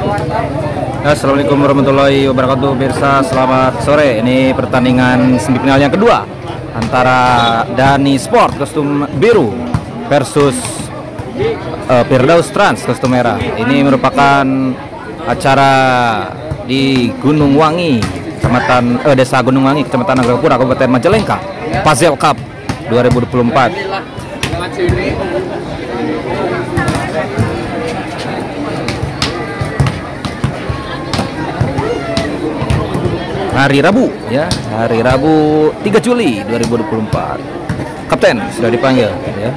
Assalamualaikum warahmatullahi wabarakatuh. Pemirsa, selamat sore. Ini pertandingan semifinal yang kedua antara Dhani Sport kostum biru versus Firdaus Trans kostum merah. Ini merupakan acara di Gunung Wangi, Kecamatan Desa Gunung Wangi, Kecamatan Nagrapura, Kabupaten Majalengka, Pazel Cup 2024. Hari Rabu ya, hari Rabu 3 Juli 2024. Kapten sudah dipanggil ya.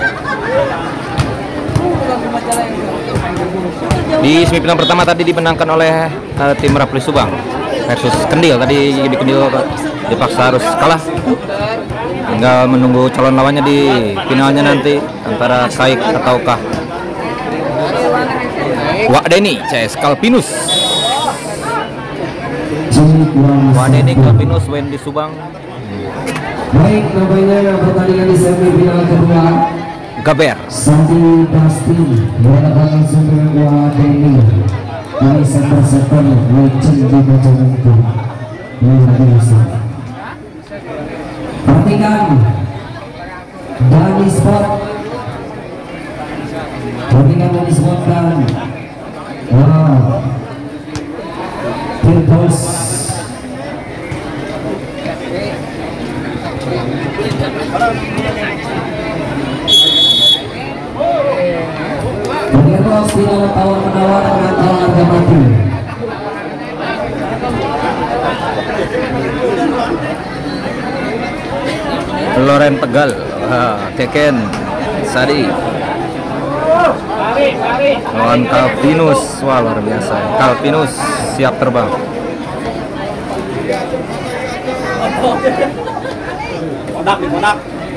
Di semifinal pertama tadi dimenangkan oleh tim Rapli Subang versus Kendil. Tadi di Kendil dipaksa harus kalah. Tinggal menunggu calon lawannya di finalnya nanti antara Kaik ataukah Wak Deni CS Kalpinus. Wak Deni Kalpinus Wendy Subang. Baik, namanya pertandingan di semifinal kedua. Gaber Sandi pasti berhadapan langsung dengan Wak Deni. Dari sektor legend di Majalengka. Luar biasa. Perhatikan Dhani Sport. Perhatikan Dhani Sport dan Firdaus. Firdaus tidak tawar-menawar dengan tawar harga mati. Loren Tegal, Keken Sadi lawan Kalpinus. Wah, luar biasa. Kalpinus siap terbang. Kodak.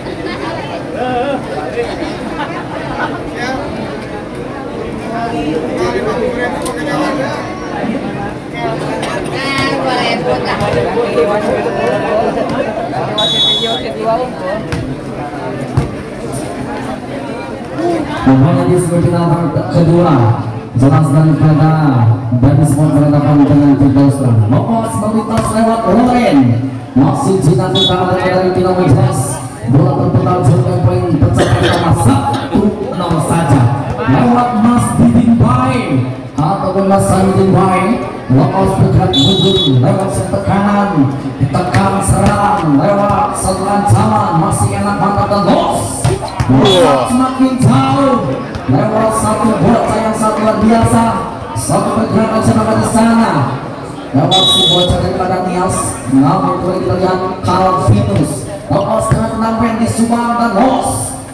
Namanya di semifinal kedua jelas dan kata Dhani Sport berhadapan dengan Firdaus. Lepas melintas lewat Loren masih jinak utama dari Pino Mejas. Bola berputar dengan poin pencapaian 1-0 saja lewat Mas Didin Baik ataupun Mas Didin Baik. Lepas bergerak mundur lewat tekanan, tekan serang lewat setelan zaman masih enak mantap dan los. Semakin jauh lewat satu bocah yang sangat luar biasa, satu pergerakan cenaka di sana lewat si bocah daripada Nias. Namun kalau kita lihat Kalpinus lepas dengan penampilan di Subang dan los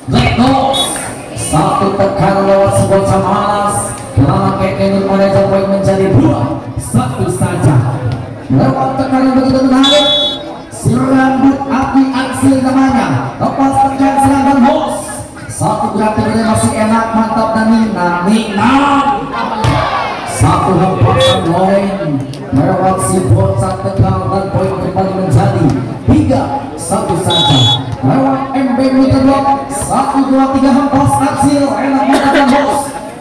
satu tekanan lewat si bocah malas. Lama Keken manajer poin menjadi 2-1 saja lewat tekanan begitu menarik. Si rambut api aksi namanya lepas tekan serang dan los. Satu gerakan masih enak mantap dan Nina. Satu hempasan Loren lewat si bocah tegal dan poin kembali menjadi 3-1 saja lewat MB Miterlok. 1, 2, 3 hempas hasil enak mantap dan los.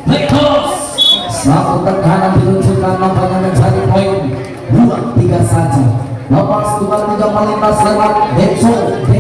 Satu tekanan diluncurkan nampaknya menjadi poin 2-3 saja. Lepas 2-3 melintas lewat Denso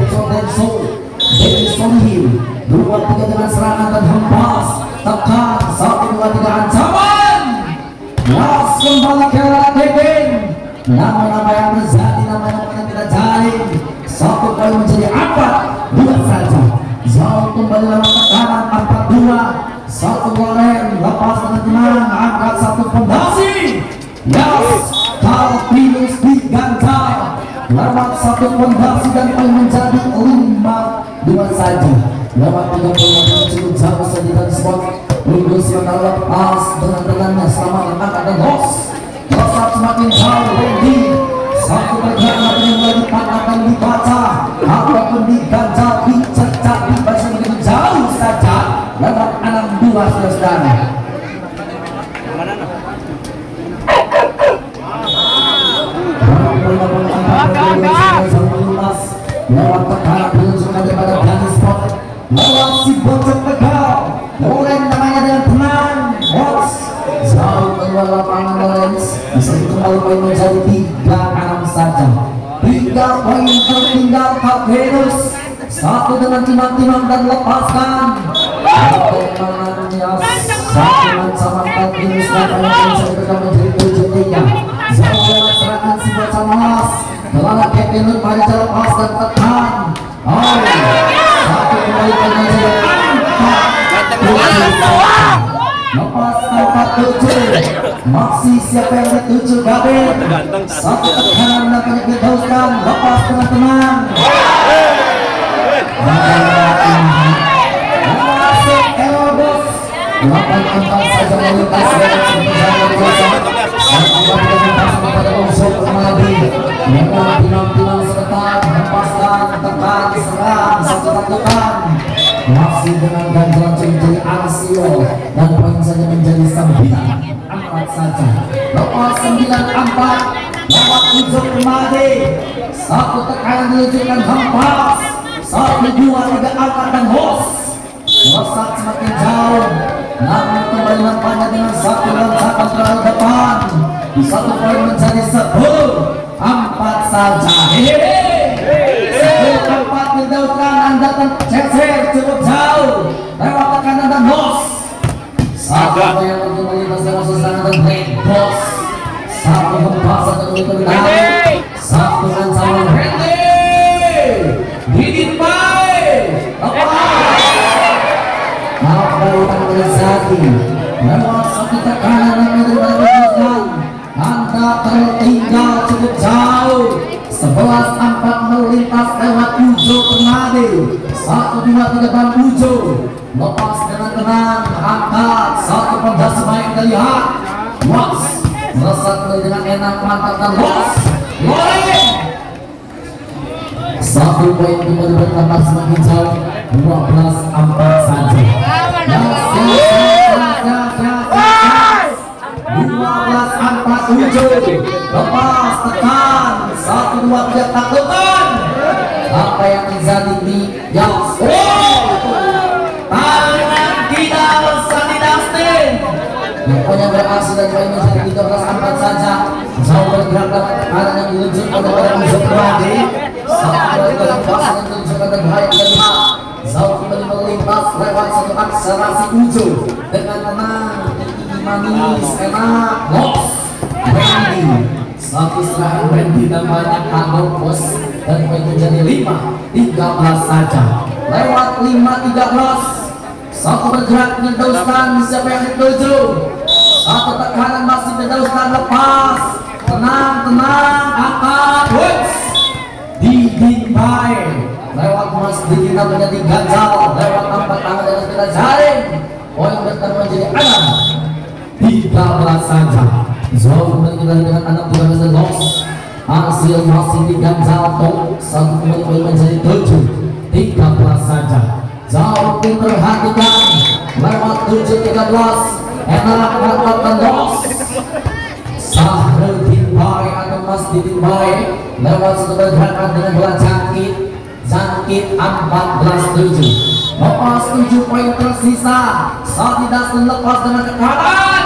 Hill 2-3 dengan serangan dan hempas tekan 1, 2, 3 ancaman. Las kembali ke Keken. Nama-nama yang terjadi, nama-nama yang tidak jalin. Satu poin menjadi 4-2 saja. Jauh kembali lewat tekanan 4-2. Satu Loren lepas dengan tenang angkat satu fondasi. Kalpinus diganjal lewat satu fondasi dan poin menjadi 5-2 saja. Lewat 3 poin cukup jauh saja dari Sport. Unggul sementara lepas dengan tenangnya selama angkat dan los. Losat semakin jauh Wendy. Satu pergerakan yang mulai dipatahkan dibaca ataupun diganjal dicecak dibaca begitu jauh saja lewat 6-2 saudara. Lewat tekanan diluncurkan daripada Dhani Sport lewat si bocah tegal Loren namanya dengan tenang. Jauh keluar lapangan Lawrence bisa kembali poin menjadi 3-6 saja. 3 poin tertinggal Kak Venus. Satu dengan timang-timang dan lepaskan. Kemenangannya satu sama Kak Venus dan menjadi 7-3. Jauh serangan si bocah malas. Telah Kevin pada cara lepas dan tekan. Satu kembali menjadi 4. Lepas 4-7. Masih siapa yang ketujuh Gabin. Satu tekanan nampaknya diteruskan. Lepas dengan tenang. Masuk Elobos. 8-4 saja melintas dengan sepanjang kuasa. Sampai melintas kepada unsur kembali. Dengan timang-timang sebentar. Lepaskan, tekan, serang, satu lakukan. Masih dengan ganjalan menjadi Arsio dan poin saja menjadi 9-4 saja. Lepas 9-4 lewat ujung Made. Satu tekanan diluncurkan hempas. 1-2-3 angkat dan hos. Melesat semakin jauh. Namun kembali nampaknya dengan satu loncakan ke depan. Di satu poin menjadi 10-4 saja. 10-4 didahulukan. Anda tercecer cukup jauh lewat tekanan dan hos. Satu yang kembali masalah serangan dan break bos. Satu hempas satu kembali. Satu ancaman Randy. Didin baik. Apa yang terjadi? Lewat satu tekanan yang diberikan. Anda tertinggal cukup jauh. 11-4 melintas lewat Ujo Permade. 1-2-3 Ujo. Lepas dengan tenang, angkat. Satu pondasi baik kita lihat. Was melesat dengan enak, mantap dan was. Satu poin kembali bertambah semakin jauh. 12-4 saja. 12-4 Ujo. Lepas tekan. 1-2-3 taklukan. Apa yang terjadi di Yos? Tangan kita Sandi Dustin. Pokoknya berhasil dan poin menjadi 13-4 saja. Jauh bergerak dapat tekanan yang diluncurkan oleh Ujo Permade. Satu lepasan yang diluncurkan dan bahaya kelima. Jauh kembali melintas lewat satu akselerasi Ujo dengan tenang, tinggi manis, enak, los. Randy, satu serangan Randy dan banyak kagok bos dan poin menjadi 5-13 saja. Lewat 5-13. Satu bergerak meneruskan siapa yang dituju. Satu tekanan masih meneruskan lepas. Tenang, angkat, woods. Didin baik. Lewat Mas Didin menjadi ganjal. Lewat 4 tangan dan kita jaring. Poin bertambah menjadi 6-13 saja. Jauh kembali kita dengan anak 13 dan los. Hasil masih diganjal toh. Satu kembali poin menjadi 7-13 saja. Jauh diperhatikan lewat 7-13. Enak mantap dan los. Sahrudin baik atau Mas Didin baik lewat satu bergerakan dengan bola jangkit 14-7. Lepas 7 poin tersisa. Saat tidak lepas dengan tekanan.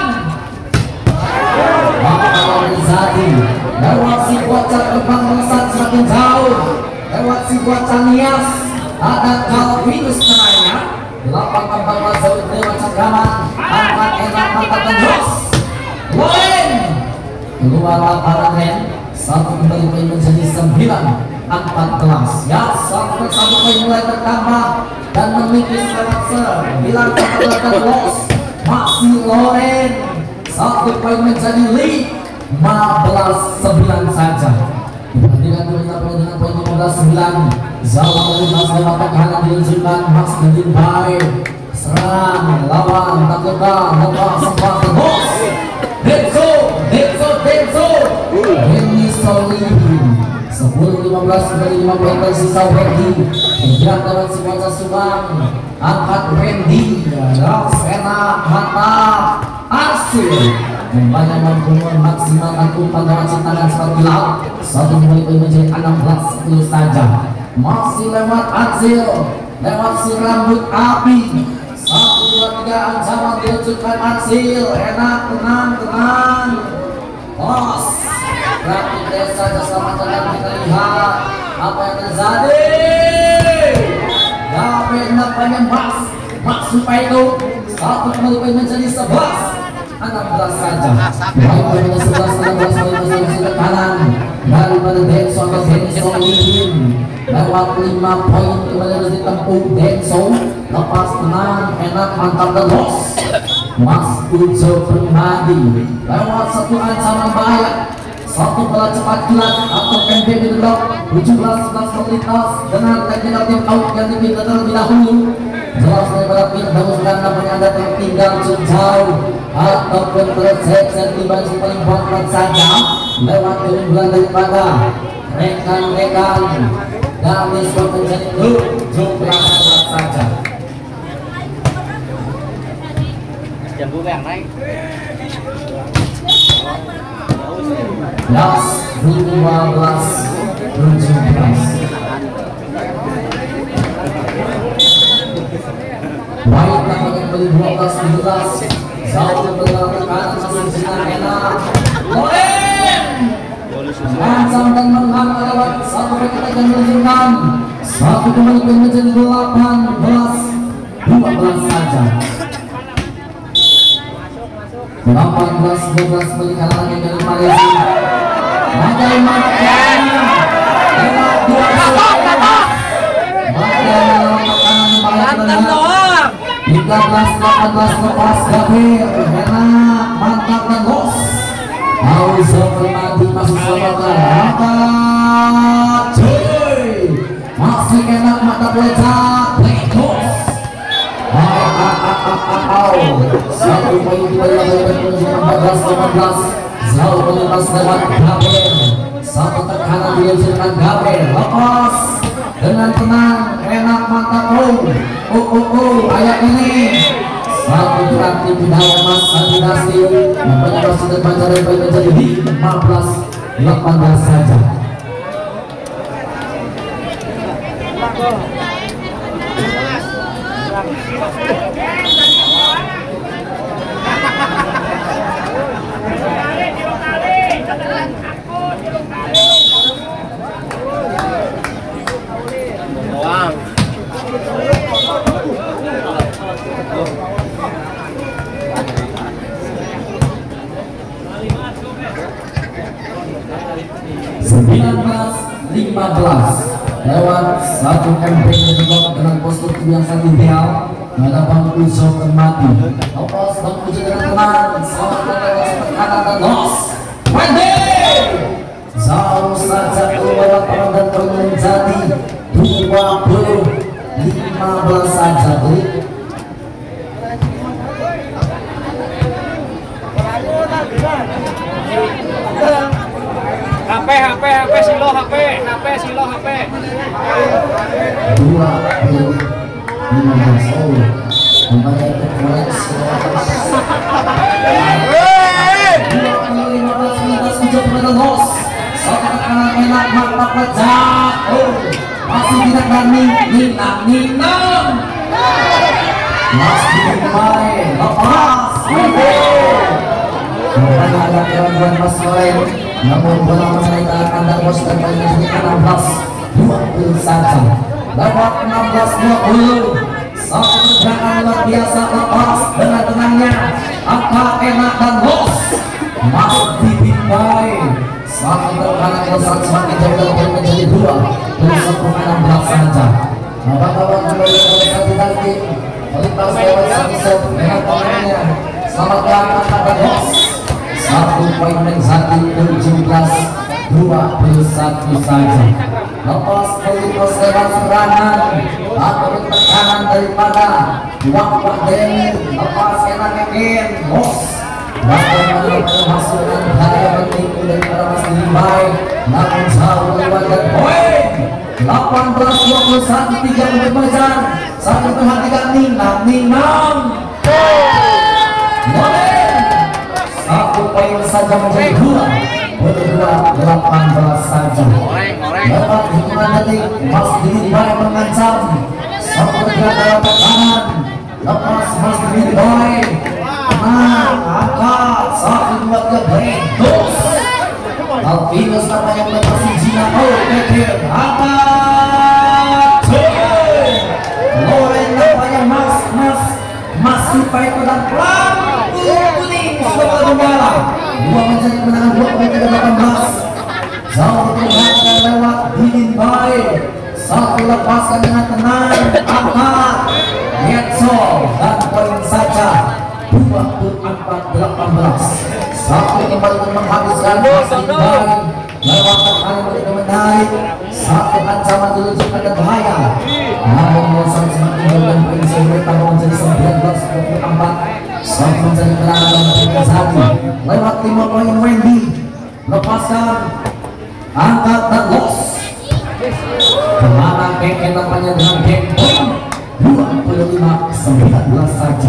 Apa terjadi? Lewat si bocah terbang melesat semakin jauh. Lewat si bocah Nias ada Calvinus kenanya. 8-4 jauh lewat cengkraman. Angkat enak mantap dan jos. Poin keluar lapangan Ren. Satu kembali poin menjadi 9-14. Ya, satu poin mulai bertambah dan menipis lewat 9-14 los. Masih Loren. Satu poin menjadi 15-9 saja. Dibandingkan dengan poin 15-9. Zawa melintas lewat tekanan diluncurkan Mas Didin baik. Serang lawan takutkan lepas sempat bos. Denso Henny Solihin 10-15 kembali 5 poin tersisa Wendy. Bergerak lewat si bocah Subang. Angkat Wendy. Enak mantap. Arsir banyak mampu memaksimalkan umpan lewat cintakan seperti laut. Satu kembali poin menjadi 16-10 saja. Masih lewat Azil. Lewat si rambut api. 1-2-3 2-3 ancaman diluncurkan Marsil. Enak, tenang. Bos. Rapid saja selamat datang, kita lihat apa yang terjadi. Gabe nampaknya Mas Supaito. Satu kembali poin menjadi 11-16 saja. Poin 11-16 ke kanan daripada Denso atau Denso Lin. Lewat 5 poin kembali harus ditempuh Denso. Lepas tenang, enak, mantap dan los. Mas Ujo Permadi lewat satu ancaman bahaya. Satu bola cepat kilat atau pendek di blok 17-11 melintas dengan teknikal tim out yang dipilih terlebih dahulu. Jelas daripada pin bagus dan namanya Anda tertinggal jauh ataupun terseset tiba di paling bawah saja lewat keunggulan daripada rekan-rekan dari skor menjadi 17 saja. Jambu yang naik. 15-17. Baik nampaknya kembali 12-17. Jauh bergerak ke kanan masih sinar enak. Loren mengancam dan menghang lewat satu kita akan meluncurkan. Satu kembali menjadi 18-12 saja. 18-12 berikan lagi dari Malaysia. Bagaimana lewat 13-18 lepas Gafir. Enak, mantap dan los. Auzo Permadi masih selamatkan. Angkat cuy. Masih enak, mantap lezat. Lekos. Satu poin kita dilakukan menunjukkan 14-15. Selalu melintas lewat Gabriel. Satu tekanan diluncurkan Gabriel. Lepas dengan tenang, enak, mantap. Ayat ini satu berarti budaya Mas Adi Nasi mempunyai sudah baca dan menjadi 15-18 saja. Lewat satu campaign dengan postur yang sangat ideal menghadapan Uzo Permadi. Lepas Bang Ujo dengan tenang, selamat lewat kanan dan los. Pendek jauh saja keluar lapangan dan menjadi 20-15 saja. HP silo HP 15 enak, mantap lezat. Masih tidak berani ninang. Masih baik, lepas. Bukan ada gangguan Mas Loren. Namun bola menaikkan dan bos dan menjadi 16-20 saja. Lewat 16-20. Satu pergerakan luar biasa lepas dengan tenangnya. Angka enak dan los. Masuk dibimbai. Satu terkanan lezat semakin jauh dan menjadi 2-16 saja. Kawan-kawan kembali ke satu kaki. Melintas lewat Samson dengan tangannya. Selamat datang dan los. Satu poin menjadi 17-21 saja. Lepas melintas lewat serangan atau tekanan daripada Wak Deni. Lepas enak again los. Bagaimana menghasilkan daya penting daripada Mas Limbai. Namun jauh melewatkan poin 18-21 3 untuk Majan. Satu perhatikan ninang. Satu poin saja menjadi 2-18 saja. Dapat hitungan detik Mas Limbai mengancam. Satu pergerakan dalam tekanan lepas Mas Boy. Nah, angkat 1 2 3 Brentos. Alvinus namanya melintasi Gina. Oh, kecil angkat. Loren namanya Mas supaya pedang pelan kuning sudah kembali. Dua menjadi kemenangan 2.18. Jauh diperhatikan lewat Dinin Bay. Satu lepaskan dengan tenang, angkat Getso dan poin saja 24-18. Satu kembali menghabiskan Dinin Bay lewat tekanan mereka menarik. Satu ancaman diluncurkan ke bahaya, namun melosong semakin jauh dan poin bertambah menjadi 19-24. Satu menjadi kemenangan dan poin satu lewat 5 poin Wendy. Lepaskan, angkat dan los. Kemana Keke namanya dengan game poin 25-19 saja.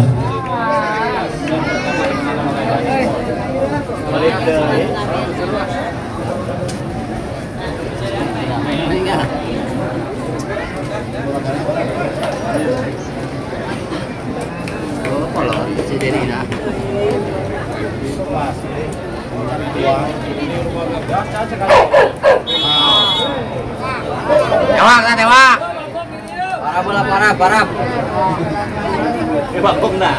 Dewa. Parah. Bakong na.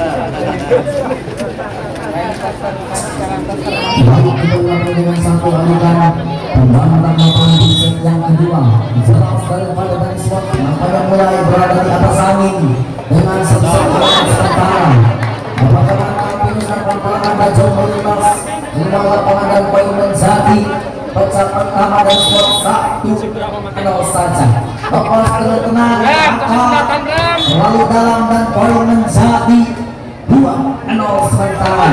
Baik kita dengan satu aliran pembantang lapangan di set yang kedua. Jelas daripada dari spot nampaknya mulai berada di atas angin dengan sebuah sementara. Apakah Alvinus dan Pampalakan Bajo melintas keluar lapangan dan poin menjadi pecah pertama dan skor 1-0 saja. Lepas tenang, lalu dalam dan poin menjadi 2-0 sementara.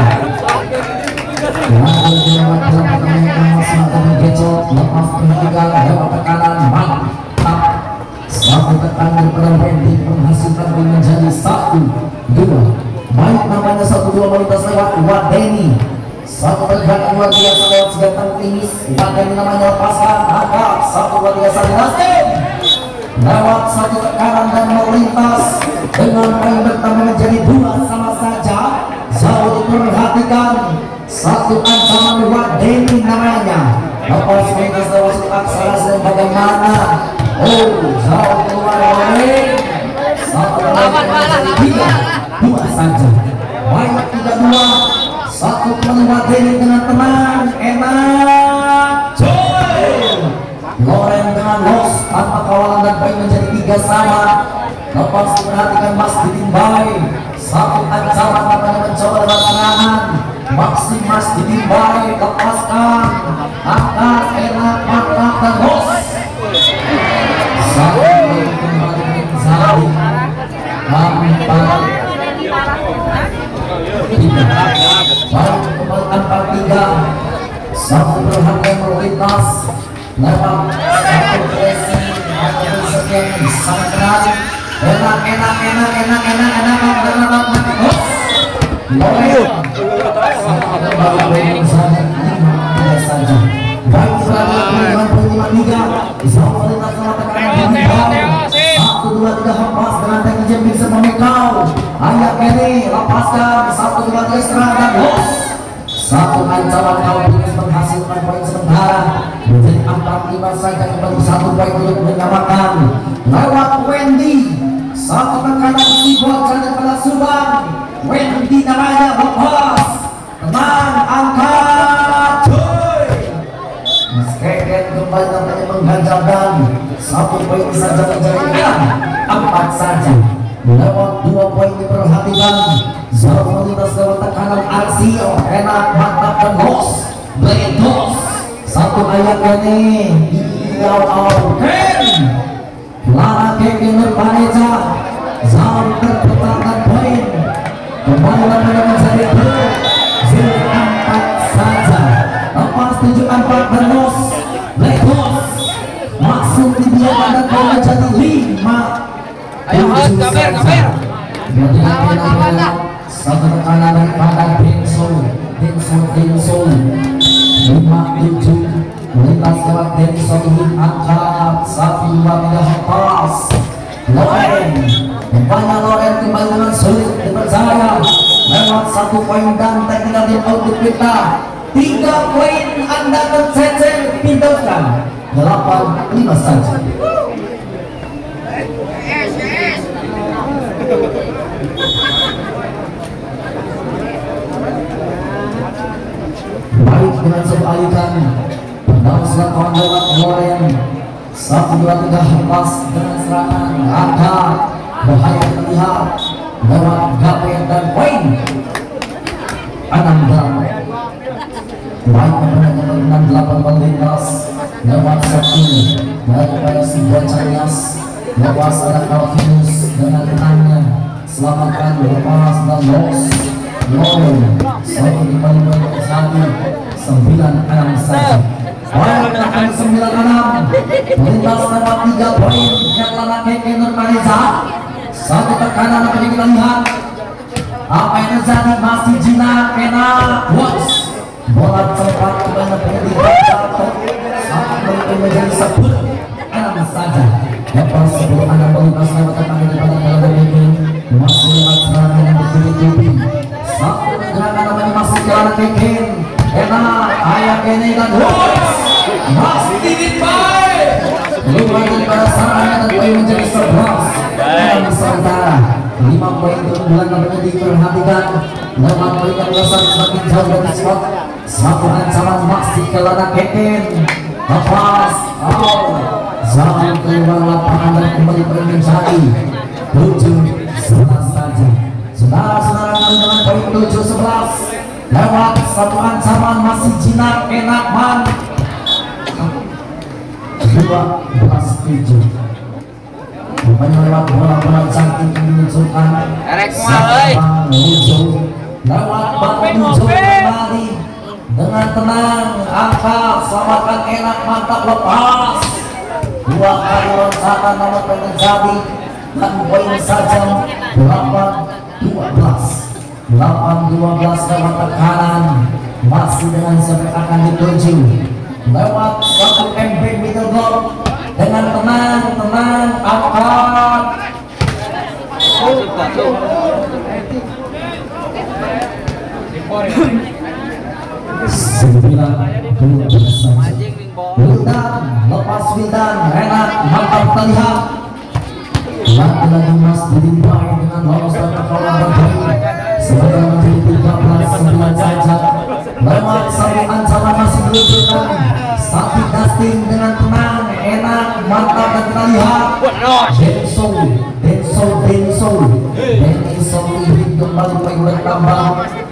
Lalu dilewat dalam pertandingan Mas Geco lepas perhatikan lewat tekanan mantap. Satu tekanan pada Wendy menghasilkan poin menjadi 1-2. Baik namanya 1-2 melintas lewat Wadeni. Satu pergerakan luar biasa lewat senjata finish. Wadeni namanya lepaskan angkat 1 2 3 1 Nasdem. Lewat satu tekanan dan melintas dengan poin bertambah menjadi 2 sama saja. Jauh diperhatikan satu ancaman Wadeni namanya. Lepas melintas lewat aksara dan bagaimana? Oh, jauh keluar oleh satu tiga 2 saja. Baik 3-2. Satu kembali Wadeni dengan tenang, enak. Loren dengan los tanpa kawalan dan poin menjadi 3 sama. Lepas diperhatikan Mas Didin Bay. Satu ancaman namanya mencoba lewat serangan. Maksi Mas Didin Bay lepaskan, angkat enak mantap dan los. Satu kembali menjadi 4-3. Satu perhatian melintas lewat satu presi atau sekian sangat menarik. Saja. Baik dengan poin 5-3 bisa melintas lewat tekanan 1 2 3 hempas dengan teknik yang bisa memukau. Ayah Kenny lepaskan 1 2 3 serang dan los. Satu ancaman Alvinus menghasilkan poin sementara menjadi 4-5 saja. Kembali 1 poin untuk menyamakan lewat Wendy. Satu tekanan Sibol jalan pada Subang. Wendy namanya lepas tenang angkat cuy. Mas Keket kembali namanya mengganjalkan 1 poin saja menjadi 4 saja. Lewat 2 poin diperhatikan. Jauh melintas lewat tekanan Arsio, enak mantap dan los. Blendos satu ayat ini Ken Lara Keke Nurpaneja. Jauh terpetakan poin. Kembali namanya menjadi 4 saja. Lepas 7-4 dan los. Blendos masuk di dia dan poin menjadi 5. Ayo Mas, kabar. Satu tekanan daripada Denso 5-7 melintas lewat Denso angkat 1 2 3 lepas Loren Rupanya Loren kembali dengan sulit dipercaya lewat 1 poin dan technical time out kita. 3 poin Anda tercecer pindahkan 8-5 saja. Baik dengan sebuah alikan pendam selatan lewat Loren 1-2-3 hempas dengan serangan angkat bahaya terlihat lewat Gapen dan poin 6-8. Baik dengan 8 lintas lewat Sakti daripada sebuah Carias lewat ada Calvinus dengan tenangnya selamatkan lepas dan los satu kembali bersatu 9-6 saja. Baik akan 9-6 melintas lewat 3 poin Kelana Keke Nurmaniza. Satu tekanan apa yang kita lihat apa yang terjadi masih Jina Kena Watch bola cepat kembali jatuh sampai menjadi 10-6 saja. Lepas sebelum Anda melintas lewat tekanan daripada Kelana Keke masih lewat serangan yang bertubi-tubi. Satu gerakan namanya masih Kelana Keke Kena ayah Kene dan Watch masih dingin baik luar daripada serangan dan poin menjadi 11 sementara 5 poin keunggulan namanya diperhatikan lewat poin yang besar semakin jauh dari spot. Satu ancaman masih Kelana Keken lepas jangan keluar lapangan dan kembali poin menjadi 7-11 saja. Saudara-saudara dengan poin 7-11 lewat satu ancaman masih Jinak Enakman 12-7. Rupanya lewat bola-bola cantik yang dimunculkan lewat Bang Muncul kembali dengan tenang angkat selamatkan enak mantap lepas 2 kali loncatan nomor terjadi dan poin saja 8-12 lewat tekanan masih dengan sampai akan dituju lewat 1 MB middle block dengan tenang angkat 9-12 Wildan lepas Wildan enak mantap terlihat lagi Mas Didimbai dengan lolos dan terkawan berpoin sebagai menjadi 13-9 saja. Lewat satu ancaman masih diluncurkan Sakti Dustin dengan tenang enak mantap dan kita lihat Denso Living kembali poin bertambah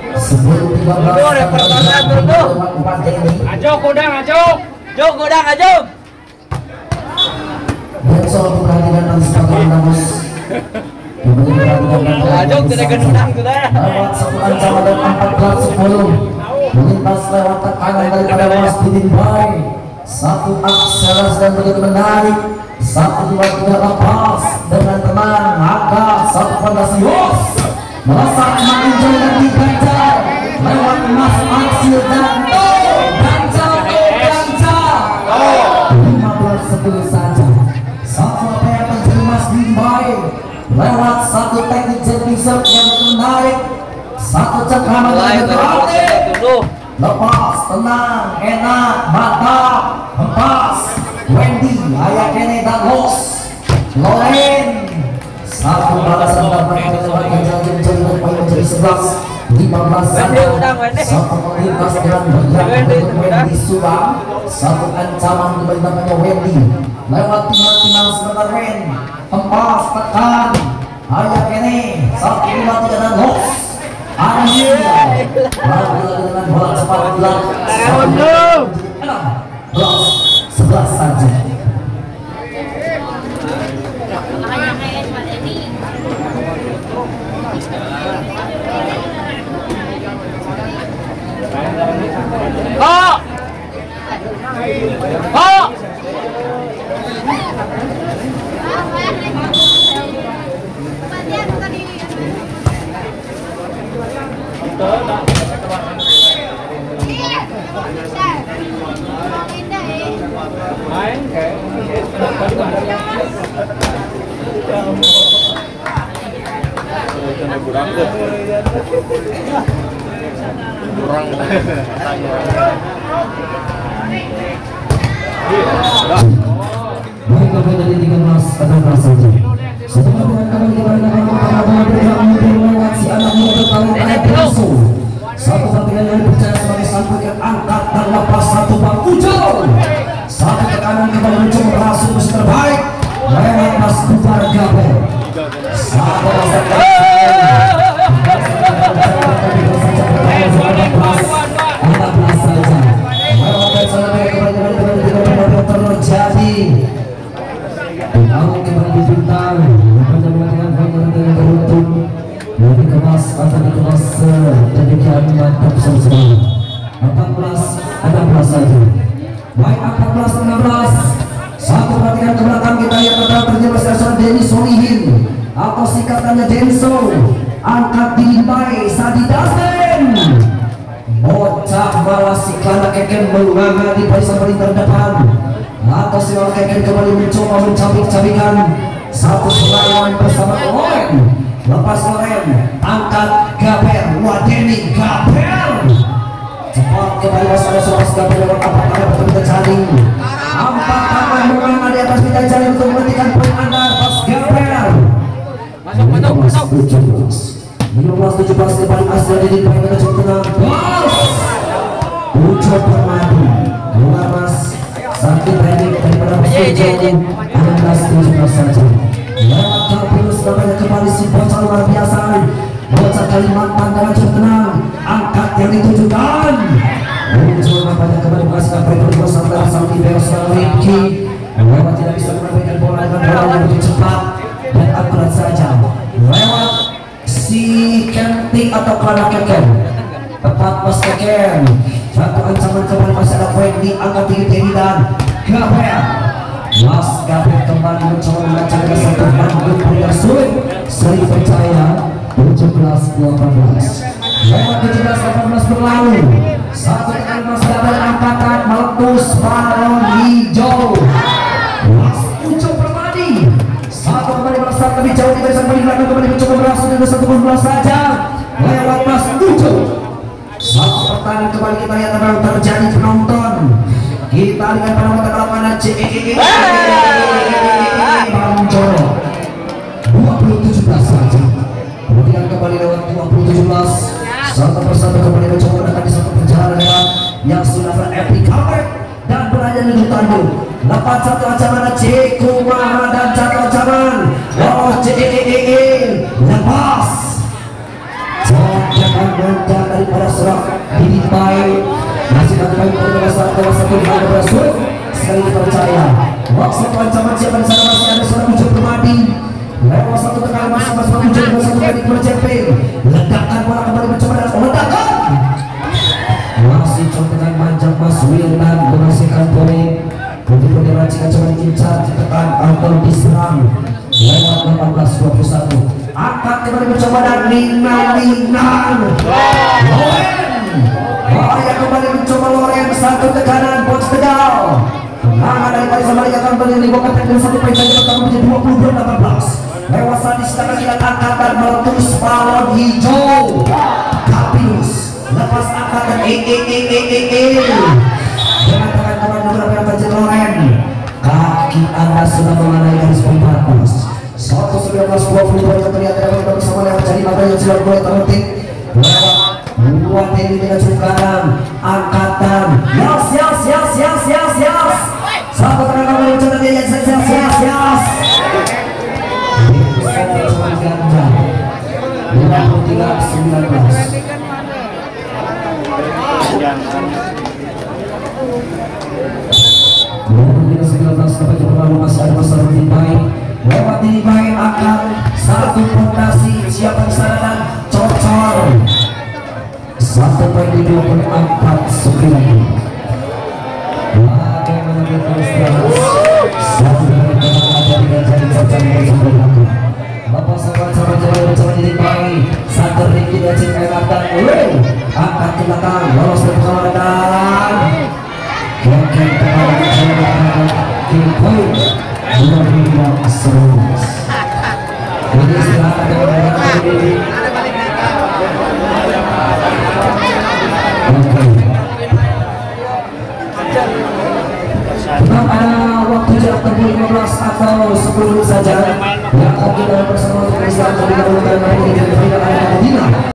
10-13 Ajo godang Denso diperhatikan dan sebagai namus Ajo tidak gendang sudah lewat satu ancaman dan 14-10 melintas lewat tekanan daripada Mas Didimbai. Satu akselerasi dan begitu menarik 1-2-3 lepas dengan tenang angka 1 fondasi Yos melesat makin jauh dan diganjar lewat Mas Aksil dan ganjar 15-10 saja. Satu apa yang terjadi Mas Didimbai lewat satu teknik jumping serve yang menarik, satu cengkraman yang berarti lepas tenang enak mantap hempas Wendy ayah Kene dan Los Loren satu balasan dapat lewat yang jauh poin menjadi 11-15 saja. Satu melintas dengan bergerak Wendy Subang satu ancaman kembali namanya Wendy lewat tinggal sebentar Wen hempas tekan ayah Kene 1-2-3 dan Los Akhirnya lagi dengan bola cepat bilang 11 saja. Baik, dari 13 ada saja. Setelah dengan kembali si anak muda bertalenta Denso. Satu pertandingan yang dipercaya sebagai sang pegang angkat dan lepas satu bang Ujo. Satu tekanan kembali mencoba berhasil musuh terbaik lewat Mas Bubar Gabel. Satu saja. Terjadi. Lalu kembali dibintang. Dengan beruntung. Lebih kemas atau dikemas demikian mantap semua. 14 saja. Baik 14-16. Satu perhatikan ke belakang kita yang terjadi seorang Denny Solihin atau singkatannya Denso. Angkat dilimpai Sadi Dasen. Bocah malah si Klana Keken menganga di barisan paling terdepan. Atau si Klana Keken kembali mencoba mencabik-cabikan satu serangan bersama Loren. Lepas Loren, angkat Gaber, Wadeni Gaber. Cepat kembali masalah soal Gaber lewat apakah betul kita cari. Empat tangan menganga di atas kita cari untuk menghentikan poin anda pas Gaber. Masuk. 15-17 kembali asal di depan kita cukup tenang. Bos Ujo Permadi luar mas sakit pendek daripada Ujo 16-17 saja. Lewat Kapilus namanya kembali si bocah luar biasa. Bocah Kalimantan dengan cukup tenang. Angkat yang ditujukan. Ujo namanya kembali mengasihkan periksa sampai sang Iberos dan Ripki. Lewat tidak bisa menambahkan bola dengan bola yang lebih cepat dan akurat saja. Lewat si Kenting atau Klana Keken. Tepat pas Keken. Satu ancaman kembali masih ada poin di angka tinggi dan Gaber. Mas Gaber kembali mencoba melancarkan satu panggung yang sulit. Seri percaya 17-18. Lewat 17-18 berlalu. Satu tekan Mas Gaber angkatan meletus balon hijau. Mas Ujo Permadi. Satu kembali melesat lebih jauh di barisan paling belakang kembali mencoba berhasil dengan 1 saja. Lewat Mas Ujo. Satu pertandingan kembali kita lihat apa yang terjadi penonton. Kita lihat pada mata lapangan Banjoro 20-17 saja. Kemudian kembali lewat 20-17. Satu persatu kembali mencoba mendekat di satu perjalanan yang sudah berepic comeback dan berada menuju tanduk. Lepas satu ancaman Kumaha dan satu ancaman lepas. Jangan menjauh daripada serak dilimpai. Masih ada baik pada satu di hadapan berasuh. Sekali kita percaya waktu ancaman siapa di sana masih ada seorang Ujo Permadi. Lewat satu tekanan masuk Ujo dengan satu kali berjepit. Ledakan bola kembali mencoba dan ledakan. Masih contekan manjang Mas Wildan menghasilkan poin. Untuk racikan coba diincar, ditekan atau diserang. Lewat 18-21. Angkat kembali mencoba dan Lina Loren kembali mencoba Loren. Satu tekanan Bos Tegal. Tenangan dari barisan balik akan berdiri Bokatek dengan satu poin saja pertama menjadi 22-18. Lewat Sadis tangan kita angkat dan meletus balon hijau. Kapilus lepas angkatan dengan tangan kawan beberapa yang terjadi Loren. Kaki anda sudah mengenai garis poin bagus. 1-19-20 yang terlihat dapat bersama yang terjadi maka yang sudah mulai terhenti. Lewat buat ini dengan cukup angkatan. Yas. Satu tenaga kembali mencoba dia yas. Ganja 23-19 sampai terlalu masih ada masalah lebih baik. Lewat dilimpai akan satu fondasi siapa di sana dan cocor. Satu poin di 24-9. Bagaimana kita terus satu dari ada tiga jari sampai lagi. Bapak sahabat jadi mencoba dilimpai. Satu Ricky dan Cik Enatan. Angkat ke belakang lolos dari pengawalan. Keken kepada masyarakat Kilpoin 25-11. Jadi silakan dengan ini. Oke. Tetap ada waktu jarak tempuh 15 atau 10 saja yang akan kita bersama untuk istirahat terlebih dahulu.